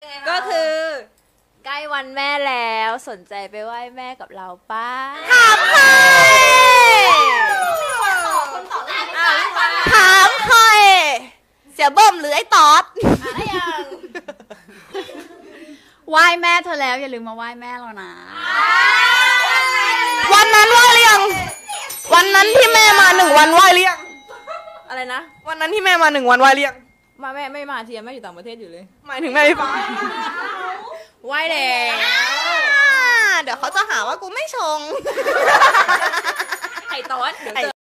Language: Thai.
ก็คือใกล้วันแม่แล้วสนใจไปไหว้แม่กับเราป้าถามใครถามใครเสียเบิ่มหรือไอ้ตอดไหว้แม่เธอแล้วอย่าลืมมาไหว้แม่เรานะวันนั้นไหว้หรือยังวันนั้นที่แม่มา1 วันไหว้หรือยังอะไรนะวันนั้นที่แม่มา1 วันไหว้หรือยังมาแม่ไม่มาเทียมแม่อยู่ต่างประเทศอยู่เลยหมายถึงแม่พี่ฟ้าไหว้แล้วเดี๋ยวเขาจะหาว่ากูไม่ชงไข่ต๊อดเดี๋ยว